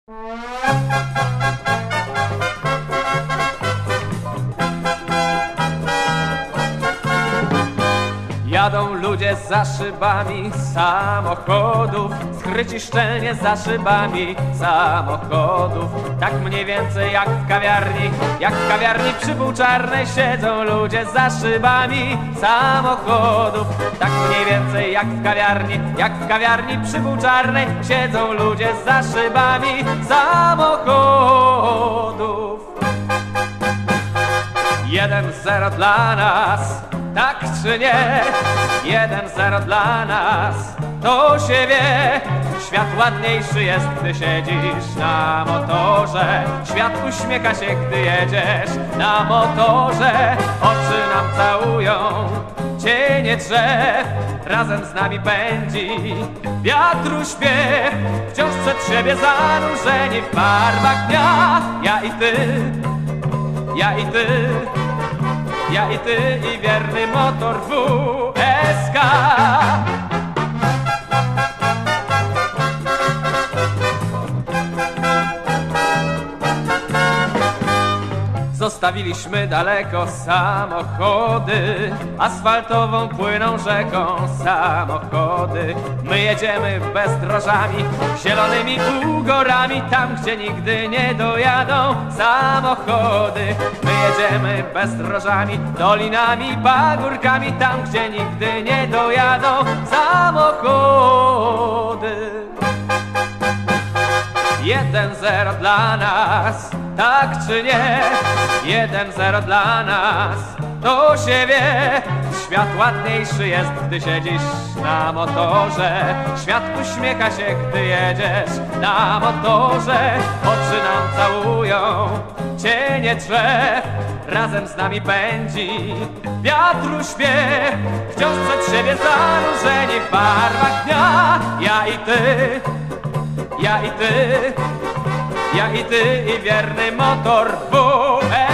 Jadą ludzie za szybami samochodów, skryci szczelnie za szybami samochodów. Tak mniej więcej jak w kawiarni przy Półczarnej siedzą ludzie za szybami samochodów. Tak mniej więcej jak w kawiarni przy Półczarnej siedzą ludzie za szybami samochodów. 1-0 dla nas, tak czy nie? 1-0 dla nas, to się wie. Świat ładniejszy jest, gdy siedzisz na motorze. Świat uśmiecha się, gdy jedziesz na motorze. Oczy nam całują, cienie drzew, razem z nami pędzi wiatru śpiew. Wciąż przed siebie zanurzeni w barwach dnia. Ja i ty, ja i ty, ja i ty i wierny motor WSK. Zostawiliśmy daleko samochody, asfaltową płyną rzeką samochody. My jedziemy bezdrożami, zielonymi ugorami, tam gdzie nigdy nie dojadą samochody. My jedziemy bezdrożami, dolinami, pagórkami, tam gdzie nigdy nie dojadą samochody. 1-0 dla nas, tak czy nie? 1-0 dla nas, to się wie. Świat ładniejszy jest, gdy siedzisz na motorze. Świat uśmiecha się, gdy jedziesz na motorze. Oczy nam całują, cienie drzew, razem z nami pędzi wiatru śpiew. Wciąż przed siebie zanurzeni w barwach dnia. Ja i ty, ja i ty, ja i ty i wierny motor WSK.